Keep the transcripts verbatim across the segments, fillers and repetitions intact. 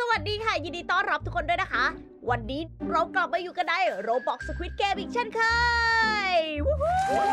วัสดีค่ะยินดีต้อนรับทุกคนด้วยนะคะวันนี้เรากลับมาอยู่กันใน Roblox Squid Game อีกเช่นเคยวู้ฮู้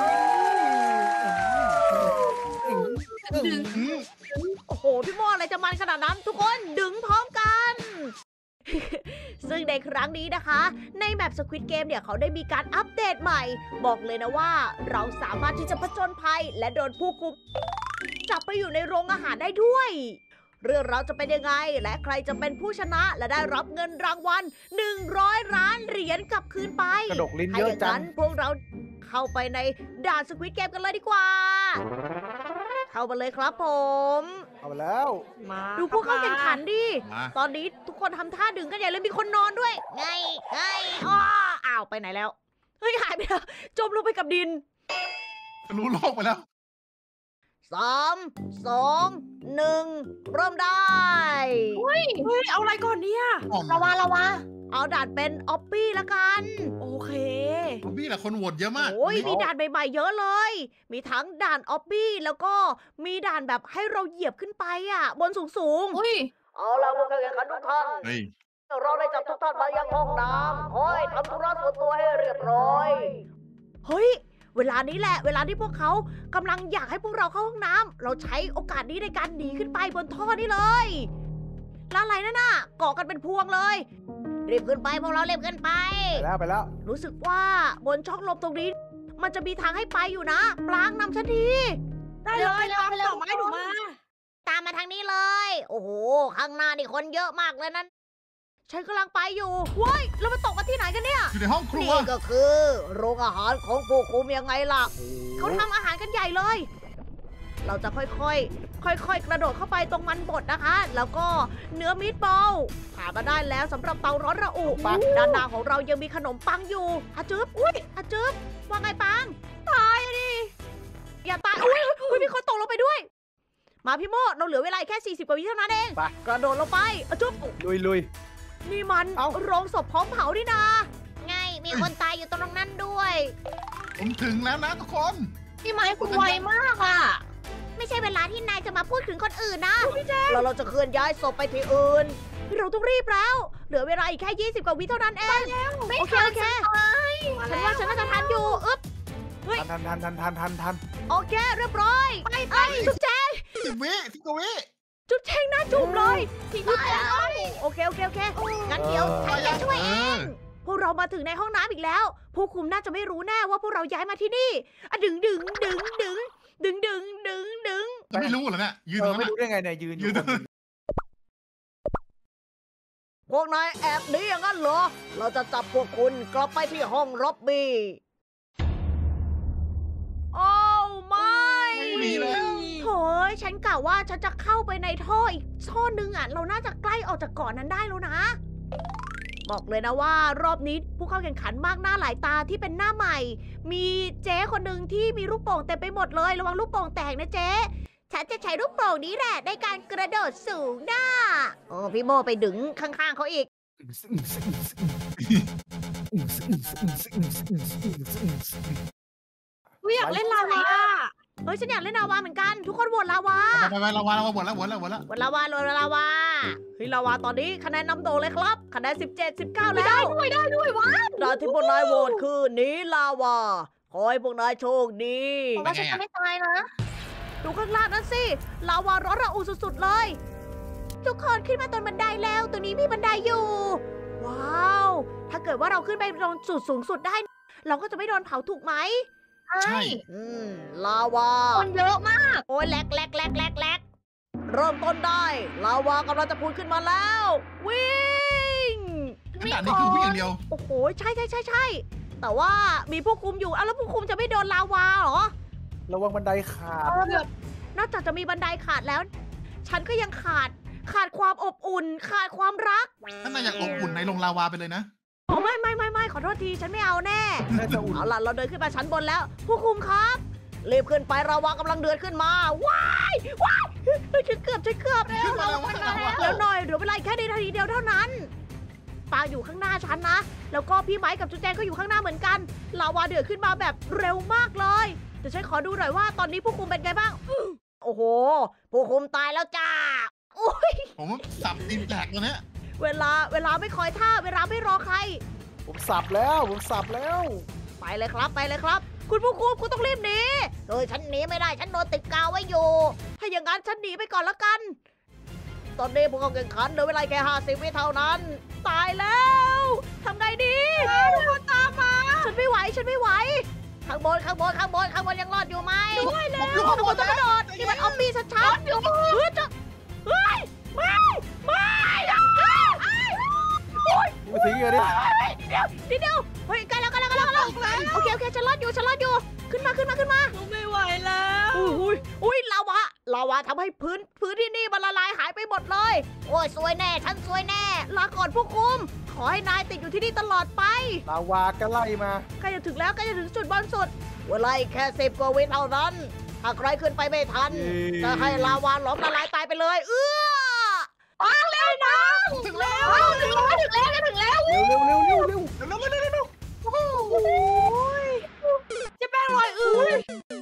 โอ้โหพี่โมอะไรจะมันขนาดนั้นทุกคนดึงพร้อมกัน ซึ่งในครั้งนี้นะคะในแมป Squid Game เนี่ยเขาได้มีการอัปเดตใหม่บอกเลยนะว่าเราสามารถที่จะผจญภัยและโดนผู้คุมจับไปอยู่ในโรงอาหารได้ด้วยเรื่องเราจะเป็นยังไงและใครจะเป็นผู้ชนะและได้รับเงินรางวัลหนึ่งร้อยล้านเหรียญกลับคืนไปกระดกลิ้นเยอะจังพวกเราเข้าไปในด่าน Squid Game กันเลยดีกว่าเข้ามาเลยครับผมเอาไปแล้วมาดูพวกเขาแข่งขันดิตอนนี้ทุกคนทำท่าดึงกันใหญ่เลยมีคนนอนด้วยไงไงอ้ออ้าวไปไหนแล้วเฮ้ยหายไปแล้วจมลงไปกับดินรู้โลกไปแล้วสามสองหนึ่งเริ่มได้เฮ้ยเฮ้ยเอาอะไรก่อนเนี่ยระวาระวาเอาด่านเป็นออปปี้ละกันโอเคออปปี้แหละคนโหวตเยอะมากโอ้ยมีด่านใหม่ๆเยอะเลยมีทั้งด่านออปปี้แล้วก็มีด่านแบบให้เราเหยียบขึ้นไปอ่ะบนสูงๆอุ้ยเอาล่ะพวกการแข่งขันทุกท่านเราได้จับทุกท่านมายังห้องน้ำคอยทำธุระส่วนตัวให้เรียบร้อยเฮ้ยเวลานี้แหละเวลาที่พวกเขากำลังอยากให้พวกเราเข้าห้องน้ำเราใช้โอกาสนี้ในการหนีขึ้นไปบนท่อนี่เลยแล้วอะไรนั่นน่ะเกาะกันเป็นพวงเลยรีบขึ้นไปพวกเราเรีบขึ้นไปไปแล้วไปแล้วรู้สึกว่าบนช่องลมตรงนี้มันจะมีทางให้ไปอยู่นะปลางนำฉันทีได้เลยปลางต่อไม้หนูมาตามมาทางนี้เลยโอ้โหข้างหน้านี่คนเยอะมากเลยนั้นฉันกำลังไปอยู่เว้ยแล้วมันตกมาที่ไหนกันเนี่ยอยู่ในห้องครัวนี่ก็คือโรงอาหารของผู้คุมยังไงล่ะเขาทำอาหารกันใหญ่เลยเราจะค่อยๆค่อยๆกระโดดเข้าไปตรงมันบดนะคะแล้วก็เนื้อมีทบอลผ่านมาได้แล้วสำหรับเตาร้อนระอุด้านหน้าของเรายังมีขนมปังอยู่อาจึ๊บอุ้ยอาจึ๊บว่าไงปังตายดิอย่าตายอุ้ยอุ้ยมีคนตกลงไปด้วยมาพี่โมเราเหลือเวลาแค่สี่สิบกว่าวิเท่านั้นเองกระโดดลงไปอาจึ๊บลุยลุยนี่มันโรงศพพร้อมเผาดินาไงมีคนตายอยู่ตรงนั้นด้วยผมถึงแล้วนะทุกคนพี่ไม้คุณไวมากอ่ะไม่ใช่เวลาที่นายจะมาพูดถึงคนอื่นนะเราเราจะเคลื่อนย้ายศพไปที่อื่นเราต้องรีบแล้วเหลือเวลาอีกแค่ยี่สิบกว่าวิเท่านั้นเองโอเคโอเคฉันว่าฉันน่าจะทันอยู่อึ๊บทันทันทันทันทันทันโอเคเรียบร้อยไปไปจุ๊บแจงสิบวิสิบกว่าวิจุ๊บแจงหน้าจุ่มเลยทิ้งจุ๊บแจงโอเคโอเคโอเคงั้นเดี๋ยวฉันจะช่วยเองพวกเรามาถึงในห้องน้ำอีกแล้วผู้คุมน่าจะไม่รู้แน่ว่าพวกเราย้ายมาที่นี่อะดึงดึงดึงดึงดึงดึงดึงดึงไม่รู้เหรอเนี่ยยืนตรงนั้นไม่รู้ได้ไงเนี่ยยืนอยู่พวกนายแอบหนีอย่างนั้นเหรอเราจะจับพวกคุณกลับไปที่ห้องล็อบบี้โอ้ไม่มีแล้วโถ่ฉันกะว่าฉันจะเข้าไปในท่ออีกท่อนึงอ่ะเราน่าจะใกล้ออกจากเกาะนั้นได้แล้วนะบอกเลยนะว่ารอบนี้ผู้เข้าแข่งขันมากหน้าหลายตาที่เป็นหน้าใหม่มีเจ๊คนหนึ่งที่มีลูกโป่งเต็มไปหมดเลยระวังลูกโป่งแตกนะเจ๊ฉันจะใช้ลูกโป่งนี้แหละในการกระโดดสูงหน้าโอ้พี่โมไปดึงข้างๆเขาอีกอยากเล่นลาวาเฮ้ยฉันอยากเล่นลาวาเหมือนกันทุกคนโหวตลาวาไปไปลาวาลาวาหมดแล้วหมดแล้วหมดแล้วหมดลาวาเลยลาวาเฮ้ยลาวาตอนนี้คะแนนนำโด่งเลยครับคะแนนสิบเจ็ด สิบเก้าแล้วได้ด้วยได้ด้วยว้าวด่านที่พวกนายโหวตคือนี้ลาวาขอให้พวกนายโชคดีผมว่าฉันจะไม่ตายนะดูข้างล่างนั่นสิลาวาร้อนระอุสุดๆเลยทุกคนขึ้นมาตรงบันไดแล้วตรงนี้มีบันไดอยู่ว้าวถ้าเกิดว่าเราขึ้นไปตรงจุดสูงสุดได้เราก็จะไม่โดนเผาถูกไหมใช่อืมลาวาคนเยอะมากโอ้ยแหลกแหลกแหลกแหลกแหลกเริ่มต้นได้ลาวากำลังจะพูดขึ้นมาแล้ววิ่งขนาดนี้คือวิ่งอย่างเดียวโอ้โหใช่ใช่ใช่ใช่แต่ว่ามีผู้คุมอยู่อ่ะแล้วผู้คุมจะไม่โดนลาวาเหรอระวังบันไดขาดนอกจากจะมีบันไดขาดแล้วฉันก็ยังขาดขาดความอบอุ่นขาดความรักถ้านายอยากอบอุ่นในลงลาวาไปเลยนะอ๋อไม่ไม่ไม่ไม่ขอโทษทีฉันไม่เอาแน่เอาล่ะเราเดินขึ้นมาชั้นบนแล้วผู้คุมครับรีบขึ้นไปลาวากำลังเดือดขึ้นมาว้ายว้ายฉันเกือบฉันเกือบแล้วแล้วหน่อยเดี๋ยวเวลาแค่นาทีเดียวเท่านั้นปาอยู่ข้างหน้าฉันนะแล้วก็พี่ไม้กับจุ๊แจงก็อยู่ข้างหน้าเหมือนกันลาวาเดือดขึ้นมาแบบเร็วมากเลยเดี๋ยวฉันขอดูหน่อยว่าตอนนี้ผู้คุมเป็นไงบ้างโอ้โหผู้คุมตายแล้วจ้าโอ้ยผมสับดินแตกตัวเนี้ยเวลาเวลาไม่คอยท่าเวลาไม่รอใครผมสับแล้วผมสับแล้วไปเลยครับไปเลยครับ คุณผู้คุมคุณต้องรีบหนีโดยฉันหนีไม่ได้ฉันโดนติดกาวไว้อยู่ ถ้าอย่างนั้นฉันหนีไปก่อนละกัน ตอนนี้พวกเขาแข่งขันเหลือเวลาแค่ห้าสิบวิเท่านั้น ตายแล้วทำไงดีทุกคนตามมาฉันไม่ไหวฉันไม่ไหวข้างบนข้างบนข้างบนข้างบนยังรอดอยู่ไหมด้วยแล้วข้างบนต้องกระโดดนี่มันออฟฟี่ชัดๆอยู่เฮ้ยจะเฮ้ยไม่ไม่โอ้ยมาถึงกันดิเดี๋ยวเดี๋ยวเฮ้ยใกล้แล้วใกล้แล้วใกล้แล้วโอเคโอเคฉันรอดอยู่ฉันรอดอยู่ขึ้นมาขึ้นมาขึ้นมาหนูไม่ไหวแล้วอุ้ยอุ้ยลาวาลาวาทำให้พื้นพื้นที่นี่มันละลายหายไปหมดเลยโอ้ยสวยแน่ฉันสวยแน่ลาก่อนผู้คุมขอให้นายติดอยู่ที่นี่ตลอดไปลาวาก็ไล่มาใกล้จะถึงแล้วใกล้จะถึงจุดบอลสุดเวลาอีกแค่สิบกว่าวิเท่านั้นถ้าใครขึ้นไปไม่ทันจะให้ลาวาหลอมละลายตายไปเลยเอื้อปังเร็วนะถึงแล้วถึงแล้วถึงแล้วถึงแล้วเร็วเร็วเร็วเร็วเร็วเร็วเร็วเร็วเร็วโอ้ยจะแป้งลอยอื้อ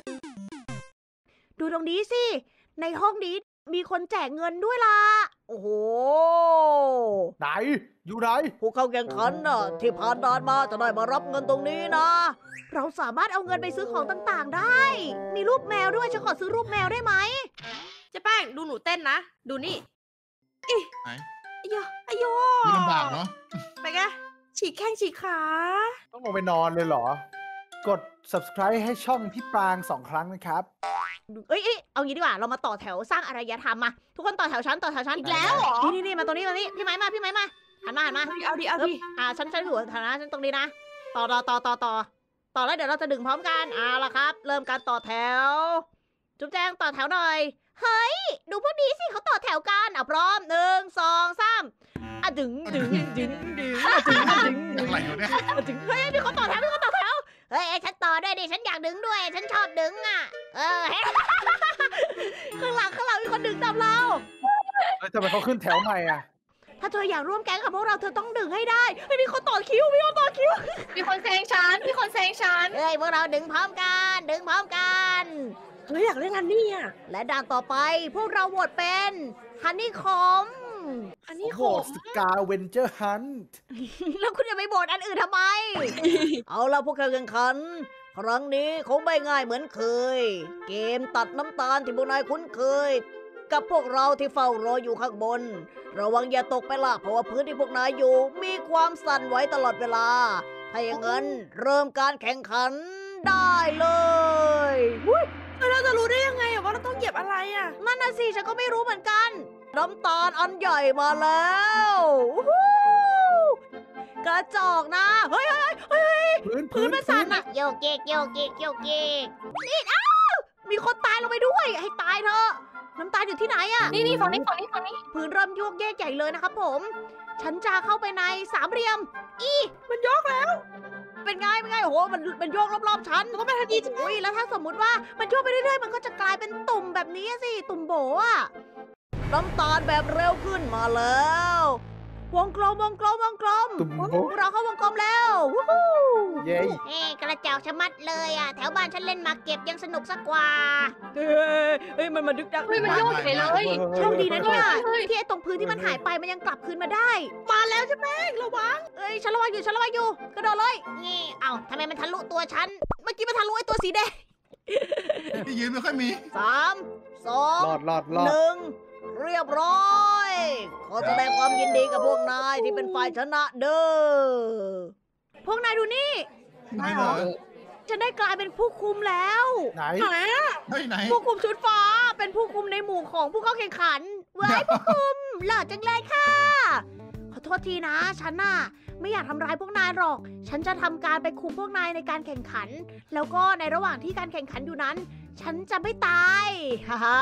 ดูตรงนี้สิในห้องนี้มีคนแจกเงินด้วยล่ะโอ้โหไหนอยู่ไหนผู้เข้าแข่งขันน่ะที่ผ่านด่านมาจะได้มารับเงินตรงนี้นะ เราสามารถเอาเงินไปซื้อของต่างๆได้ มีรูปแมวด้วยฉันขอซื้อรูปแมวได้ไหมจะแป้งดูหนูเต้นนะ ดูนี่ไหนอายโยอายโยดูลำบากเนาะไปไงฉีกแข้งฉีกขาต้องลงไปนอนเลยเหรอ กด subscribe ให้ช่องพี่ปรางสองครั้งนะครับเอ้ยเอ้ยเอางี้ดีกว่าเรามาต่อแถวสร้างอารยธรรมมาทุกคนต่อแถวชั้นต่อแถวชั้นอีกแล้วเหรอนี่นี่นี่มาตรงนี้มานี่พี่ไม้มาพี่ไม้มาหันมาหันมาเอาดิเอาดิอ่าฉันฉันอยู่ฐานะฉันตรงนี้นะต่อต่อต่อต่อต่อต่อแล้วเดี๋ยวเราจะดึงพร้อมกันเอาละครับ เริ่มการต่อแถว จุ๊บแจงต่อแถวหน่อยเฮ้ยดูพวกนี้สิเขาต่อแถวกันอ่ะพร้อมหนึ่งสองสามอ่ะดึงดึงดึงดึงอ่ะดึงดึงดึงอะไรอยู่เนี่ยอ่ะดึงเฮ้ยมีคนต่อแถวมีคนต่อแถวเฮ้ยฉันต่อด้วยดิฉันอยากดึงด้วย ฉันชอบดึงอ่ะเออ ข้างหลังข้างหลังมีคนดึงตามเราแล้วทำไมเขาขึ้นแถวใหม่อ่ะถ้าเธออยากร่วมแก๊งกับพวกเราเธอต้องดึงให้ได้เฮ้ยมีคนต่อคิวมีคนต่อคิวมีคนแซงฉันมีคนแซงฉันเฮ้ยพวกเราดึงพร้อมกันดึงพร้อมกันเฮ้ยอยากเล่นอันนี้อ่ะและด่านต่อไปพวกเราโหวตเป็นฮันนี่คอมอันนี้โหโหดดสกาเวนเจอร์ฮันต์แล้วคุณจะไปโหวตอันอื่นทำไม เอาล่ะพวกเขาแข่งขัน ครั้งนี้คงไม่ง่ายเหมือนเคย เกมตัดน้ำตาลที่พวกนายคุ้นเคย กับพวกเราที่เฝ้ารออยู่ข้างบน ระวังอย่าตกไปล่ะเพราะว่าพื้นที่พวกนายอยู่มีความสั่นไหวตลอดเวลา ถ้าอย่างนั้นเริ่มการแข่งขันได้เลยอุ๊ยเราจะรู้ได้ยังไงอะว่าเราต้องเหยียบอะไรอ่ะนั่นน่ะสิฉันก็ไม่รู้เหมือนกันน้ำตาลอันใหญ่มาแล้วอู้หูกระจอกนะเฮ้ยเฮ้ยเฮ้ยพื้นพื้นมันสั่นอะโยกเกกโยกเกกโยกเกกนี่อ้าวมีคนตายลงไปด้วย ให้ตายเถอะน้ำตาลอยู่ที่ไหนอะนี่นี่ฝั่งนี้ฝั่งนี้ฝั่งนี้พื้นเริ่มโยกเยกใหญ่เลยนะครับผม ฉันจะเข้าไปในสามเหลี่ยม อีมันโยกแล้ว เป็นไงเป็นไงโอ้โหมันมันโยกรอบๆฉันก็ไม่ทันทีอุ้ยแล้วถ้าสมมุติว่ามันโยกไปเรื่อยๆมันก็จะกลายเป็นตุ่มแบบนี้สิตุ่มโบอะน้ำตาลแบบเร็วขึ้นมาแล้ว วงกลมวงกลมวงกลมตุ่มโบเราเข้าวงกลมแล้ววู้ฮู้เย้เอ้กระจอกชะมัดเลยอ่ะแถวบ้านฉันเล่นหมากเก็บยังสนุกสักกว่าเฮ้ยเฮ้ยมันมาดึกดักเฮ้ยมันโยกไปเลยโชคดีนะเนี่ยเฮ้ยที่ไอ้ตรงพื้นที่มันหายไปมันยังกลับคืนมาได้มาแล้วใช่ไหมระวังเอ้ยฉันระวังอยู่ฉันระวังอยู่กระโดดเลยนี่เอ้าทำไมมันทะลุตัวฉันเมื่อกี้มันทะลุไอ้ตัวสีแดงที่ยืนไม่ค่อยมีสามสองรอดรอดรอหดนึ่งเรียบร้อย ขอแสดงความยินดีกับพวกนายที่เป็นฝ่ายชนะเด้อพวกนายดูนี่ไหนเหรอฉันได้กลายเป็นผู้คุมแล้วไหนไหนอะเฮ้ยไหนผู้คุมชุดฟ้าเป็นผู้คุมในหมู่ของผู้เข้าแข่งขันเว้ยผู้คุมหล่อจังเลยค่ะ ขอโทษทีนะ ฉันน่ะไม่อยากทำร้ายพวกนายหรอก ฉันจะทำการไปคุมพวกนายในการแข่งขัน แล้วก็ในระหว่างที่การแข่งขันอยู่นั้น ฉันจะไม่ตายฮ่าฮ่า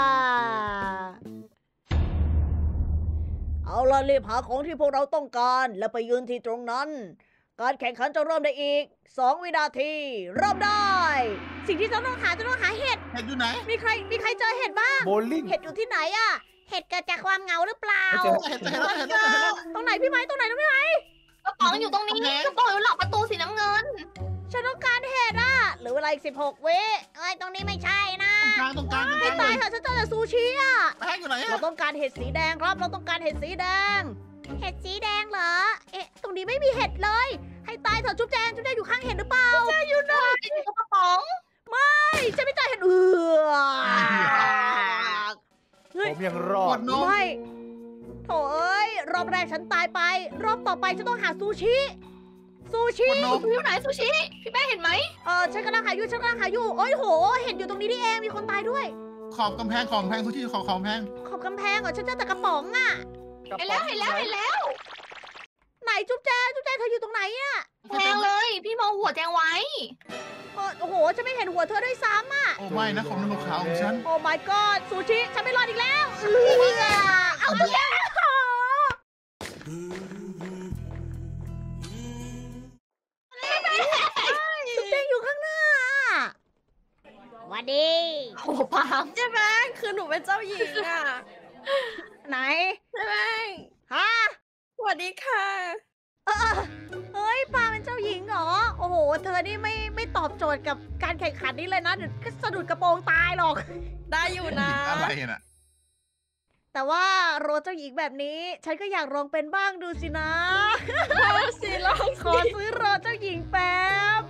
เอาล่ะรีบหาของที่พวกเราต้องการแล้วไปยืนที่ตรงนั้น การแข่งขันจะเริ่มได้อีกสองวินาทีเริ่มได้ สิ่งที่เราต้องหาจะต้องหาเห็ดเห็ดอยู่ไหนมีใครมีใครเจอเห็ดบ้างโบลิ่งเห็ดอยู่ที่ไหนอะเห็ดเกิดจากความเหงาหรือเปล่าไม่เจอเห็ดเห็ดแล้วเห็ดแล้วเห็ดแล้วตรงไหนพี่ไม้ตรงไหนตรงไหนกระป๋องอยู่ตรงนี้กระป๋องอยู่หลังประตูสีน้ำเงินฉันต้องการเห็ดอะเหรือเวลาอีกสิบหกวิเอ้ยตรงนี้ไม่ใช่นะตรงกลางตรงกลางตรงกไม่ลางตายค่ะฉันเจอแต่ซูชิอะแป้งอยู่ไหนเราอะต้องการเห็ดสีแดงครับ เราต้องการเห็ดสีแดงเห็ดสีแดงเหรอ เอ๊ะ ตรงนี้ไม่มีเห็ดเลย ให้ตายเถอะจุ๊บแจง จุ๊บแจงอยู่ข้างเห็ดหรือเปล่าจุ๊บแจงอยู่ไหนอยู่กระป๋องไม่ฉันไม่จ่ายเห็ดเอือเฮ้ยผมยังรอหมดดนมไม่ โถเอ้ย รอบแรกฉันตายไป รอบต่อไปฉันต้องหาซูชิ ซูชิหมดนมอยู่ไหนซูชิ พี่แป้งเห็นไหมเออฉันกำลังหาอยู่ ฉันกำลังหาอยู่ โอ้ยโห เห็นอยู่ตรงนี้นี่เอง มีคนตายด้วยขอบกำแพงของแพงทุกที่ขอบขอบกำแพงขอบกำแพงเหรอ ฉันเจอแต่กระป๋องอะเห็นแล้วเห็นแล้วเห็นแล้วไหนจุ๊บแจง จุ๊บแจงเธออยู่ตรงไหนอะแทงเลย พี่มองหัวแจงไว้เออโอ้โห ฉันไม่เห็นหัวเธอด้วยซ้ำอะโอ้ไม่นะของนมขาวของฉันโอ้ my god ซูชิ ฉันไม่รอดอีกแล้วเอือเอาไปแล้วจุ๊บแจงอยู่ข้างหน้าหวัสดีโอ้ปางใช่ไหมคือหนูเป็นเจ้าหญิงอ่ะไหนใช่ไหมฮะสวัสดีค่ะเออเฮ้ยปาเป็นเจ้าหญิงเหรอ โอ้โห เธอนี่ไม่ไม่ตอบโจทย์กับการแข่งขันนี้เลยนะเดี๋ยวก็สะดุดกระโปรงตายหรอกได้อยู่นะอะไรน่ะแต่ว่าโรเจ้าหญิงแบบนี้ ฉันก็อยากลองเป็นบ้างดูสินะสิลองขอซื้อโรเจ้าหญิงแป๊บ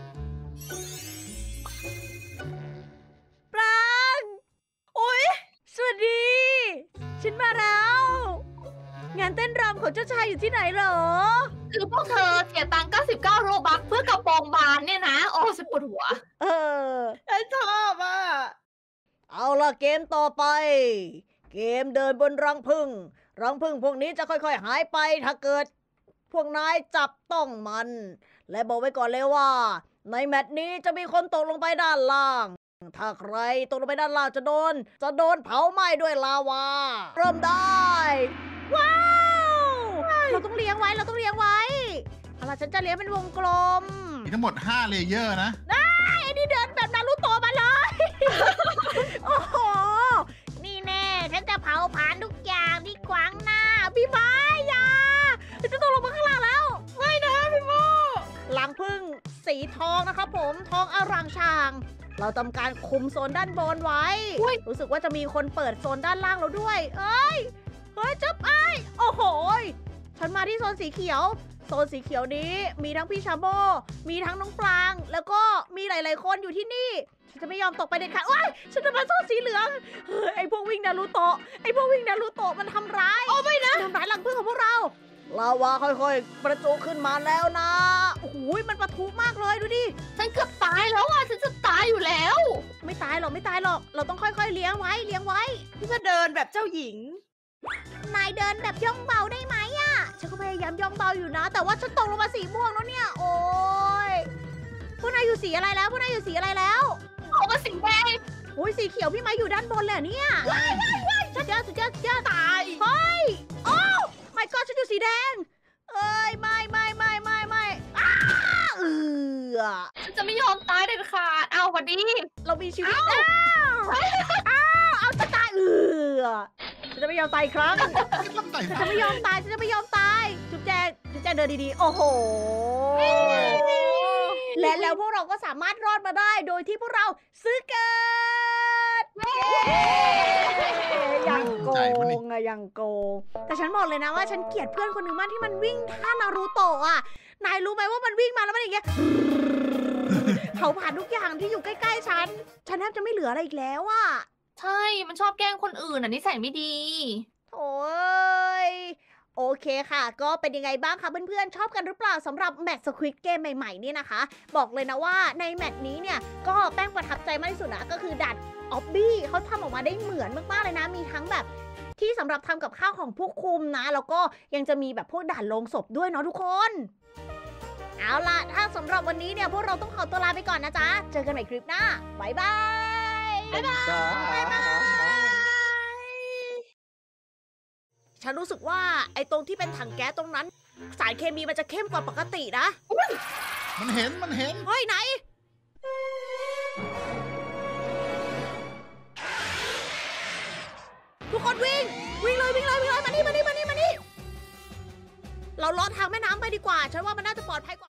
ปรางโอ๊ย สวัสดี ฉันมาแล้ว งานเต้นรำของเจ้าชายอยู่ที่ไหนเหรอคือพวกเธอเสียตังค์เก้าสิบเก้าโรบัคเพื่อกระโปรงบานเนี่ยนะ โอ้ฉันปวดหัวเออฉันชอบอ่ะเอาล่ะเกมต่อไป เกมเดินบนรังผึ้งรังผึ้งพวกนี้จะค่อยๆหายไปถ้าเกิด พวกนายจับต้องมัน และบอกไว้ก่อนเลยว่า ในแมตช์นี้จะมีคนตกลงไปด้านล่าง ถ้าใครตกลงไปด้านล่างจะโดน จะโดนเผาไหม้ด้วยลาวา เริ่มได้ ว้าว เราต้องเลี้ยงไว้ เราต้องเลี้ยงไว้เอาล่ะฉันจะเลี้ยงเป็นวงกลมมีทั้งหมดห้าเลเยอร์นะไอ้นี่เดินแบบนารูโตะมาเลย โอ้โห นี่แน่ ฉันจะเผาผลาญทุกอย่างที่ขวางหน้า พี่ไม้อยาฉันจะตกลงมาข้างล่างแล้ว ไม่นะพี่โมลังพึ่งสีทองนะครับผม ทองอร่างชาง เราทำการคุมโซนด้านบนไว้ รู้สึกว่าจะมีคนเปิดโซนด้านล่างเราด้วย เอ้ย เฮ้ยจับไอ้โอ้โห ฉันมาที่โซนสีเขียว โซนสีเขียวนี้มีทั้งพี่ชาโบ มีทั้งน้องปราง แล้วก็มีหลาย ๆ คนอยู่ที่นี่ ฉันจะไม่ยอมตกไปเด็ดขาดว้ายฉันจะมาโซนสีเหลือง เฮ้ย ไอพวกวิ่งนารูโตะ ไอพวกวิ่งนารูโตะมันทำร้าย โอ้ไม่นะทำร้ายหลังพึ่งของพวกเรา ลาวาค่อย ๆ ประจุขึ้นมาแล้วนะ โอ้โห มันปะทุมากเลยดูดิฉันเกือบตายแล้วอ่ะ ฉันจะตายอยู่แล้วไม่ตายหรอก ไม่ตายหรอก เราต้องค่อย ๆ เลี้ยงไว้ เลี้ยงไว้พี่จะเดินแบบเจ้าหญิงนายเดินแบบย่องเบาได้ไหมอะฉันก็พยายามย่องเบาอยู่นะ แต่ว่าฉันตกลงมาสีม่วงแล้วเนี่ย โอ้ยพวกนายอยู่สีอะไรแล้ว พวกนายอยู่สีอะไรแล้วเอามาสีแดงโอ้ยสีเขียวพี่ไม้อยู่ด้านบนเลยอะเนี่ยว้ายว้ายว้ายสุดยอดสุดยอดสุดยอดตายเฮ้ยโอ้ไม่ก็ฉันอยู่สีแดง เอ้ยไม่ไม่ไม่ไม่ไม่อ้าเออฉันจะไม่ยอมตายเด็ดขาด เอาวันดีเรามีชีวิตแล้วอ้าวเอาจะตายเออฉันจะไม่ยอมตายอีกครั้งไม่ต้องใส่ฉันผ้าจะไม่ยอมตาย ฉันจะไม่ยอมตาย จุ๊บแจงจุ๊บแจงเดินดีๆ โอ้โห และแล้วพวกเราก็สามารถรอดมาได้ โดยที่พวกเราซื้อเกิดยังโกงอะยังโกง แต่ฉันบอกเลยนะว่าฉันเกลียดเพื่อนคนหนึ่งมากที่มันวิ่งท่านารูโตะอะนายรู้ไหมว่ามันวิ่งมาแล้วมันอย่างเงี้ย เขาผ่านทุกอย่างที่อยู่ใกล้ๆฉัน ฉันแทบจะไม่เหลืออะไรอีกแล้วอะใช่ มันชอบแกล้งคนอื่นอ่ะนิสัยไม่ดีโอ้ยโอเคค่ะ ก็เป็นยังไงบ้างคะเพื่อนๆ ชอบกันหรือเปล่าสำหรับแมตช์สควิดเกมใหม่ๆนี่นะคะ บอกเลยนะว่าในแมตช์นี้เนี่ย ก็แป้งประทับใจมากที่สุดนะก็คือดัดออบบี้เขาทำออกมาได้เหมือนมากๆเลยนะ มีทั้งแบบที่สำหรับทำกับข้าวของผู้คุมนะ แล้วก็ยังจะมีแบบพวกด่านลงศพด้วยเนาะทุกคน เอาล่ะ ถ้าสำหรับวันนี้เนี่ยพวกเราต้องขอตัวลาไปก่อนนะจ๊ะเจอกันใหม่คลิปหน้าบ๊ายบายบ๊ายบายฉันรู้สึกว่าไอ้ตรงที่เป็นถังแก๊สตรงนั้น สารเคมีมันจะเข้มกว่าปกตินะมันเห็นมันเห็นเฮ้ยไหน ทุกคนวิ่ง วิ่งเลยวิ่งเลยวิ่งเลยมานี่มานี่มานี่มานี่เราลอดทางแม่น้ำไปดีกว่า ฉันว่ามันน่าจะปลอดภัยกว่า